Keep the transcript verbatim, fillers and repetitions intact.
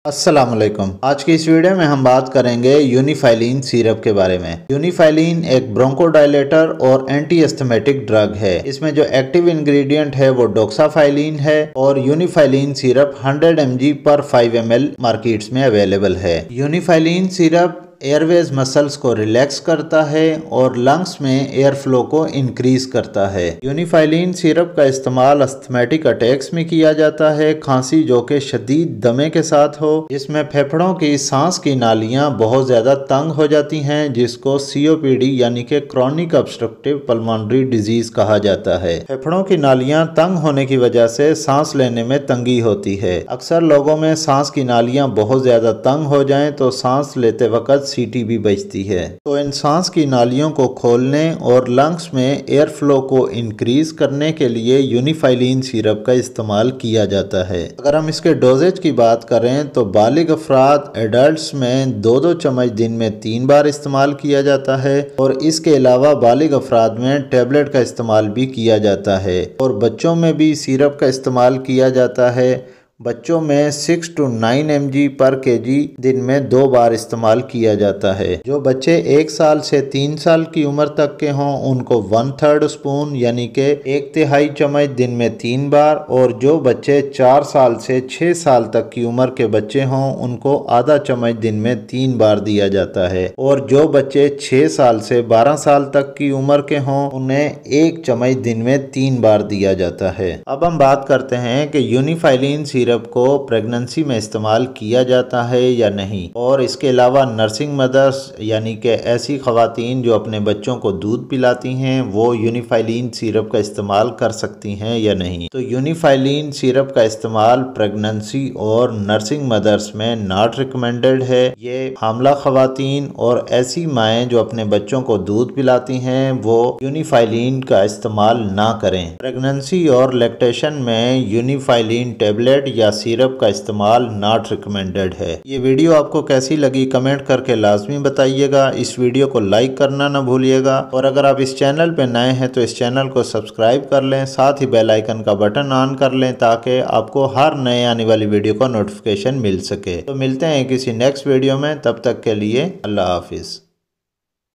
अस्सलाम वालेकुम। आज की इस वीडियो में हम बात करेंगे यूनिफाइलिन सिरप के बारे में। यूनिफाइलिन एक ब्रोंकोडायलेटर और एंटी एस्थमेटिक ड्रग है। इसमें जो एक्टिव इंग्रेडिएंट है वो डोक्साफाइलिन है और यूनिफाइलिन सिरप हंड्रेड एम जी पर फाइव एम एल मार्केट्स में अवेलेबल है। यूनिफाइलिन सिरप एयरवेज मसल्स को रिलैक्स करता है और लंग्स में एयर फ्लो को इंक्रीज करता है। यूनिफाइलिन सिरप का इस्तेमाल अस्थमैटिक अटैक्स में किया जाता है, खांसी जो कि शदीद दमे के साथ हो, जिसमें फेफड़ों की सांस की नालियां बहुत ज्यादा तंग हो जाती हैं, जिसको सी ओ पी डी यानी कि क्रॉनिक ऑब्स्ट्रक्टिव पल्मोनरी डिजीज कहा जाता है। फेफड़ों की नालियां तंग होने की वजह से सांस लेने में तंगी होती है। अक्सर लोगों में सांस की नालियां बहुत ज्यादा तंग हो जाएं तो सांस लेते वक्त सीटी भी बजती है। तो इन सांस की नालियों को खोलने और लंग्स में एयर फ्लो को इंक्रीज करने के लिए यूनिफाइलिन सिरप का इस्तेमाल किया जाता है। अगर हम इसके डोजेज की बात करें तो बालिग अफराद एडल्ट्स में दो दो चम्मच दिन में तीन बार इस्तेमाल किया जाता है और इसके अलावा बालिग अफराद में टेबलेट का इस्तेमाल भी किया जाता है और बच्चों में भी सिरप का इस्तेमाल किया जाता है। बच्चों में सिक्स टू नाइन एम जी पर के जी दिन में दो बार इस्तेमाल किया जाता है। जो बच्चे एक साल से तीन साल की उम्र तक के हों उनको वन थर्ड स्पून यानी कि एक तिहाई चम्मच दिन में तीन बार, और जो बच्चे चार साल से छः साल तक की उम्र के बच्चे हों उनको आधा चम्मच दिन में तीन बार दिया जाता है, और जो बच्चे छः साल से बारह साल तक की उम्र के हों उन्हें एक चम्मच दिन में तीन बार दिया जाता है। अब हम बात करते हैं कि यूनिफाइलिन सिरप को प्रेगनेंसी में इस्तेमाल किया जाता है या नहीं, और इसके अलावा नर्सिंग मदर्स यानी कि ऐसी खवातीन जो अपने बच्चों को दूध पिलाती हैं वो यूनिफाइलिन सिरप का इस्तेमाल कर सकती हैं या नहीं। तो यूनिफाइलिन सिरप का इस्तेमाल प्रेगनेंसी और नर्सिंग मदर्स में नॉट रिकमेंडेड है। ये हामला खवातीन और ऐसी माएँ जो अपने बच्चों को दूध पिलाती हैं वो यूनिफाइलिन का इस्तेमाल ना करें। प्रेगनेंसी और लैक्टेशन में यूनिफाइलिन टेबलेट या सिरप का इस्तेमाल नॉट रिकमेंडेड है। ये वीडियो आपको कैसी लगी कमेंट करके लाजमी बताइएगा। इस वीडियो को लाइक करना ना भूलिएगा, और अगर आप इस चैनल पे नए हैं तो इस चैनल को सब्सक्राइब कर लें, साथ ही बेल आइकन का बटन ऑन कर लें ताकि आपको हर नए आने वाली वीडियो का नोटिफिकेशन मिल सके। तो मिलते हैं किसी नेक्स्ट वीडियो में, तब तक के लिए अल्लाह हाफिज।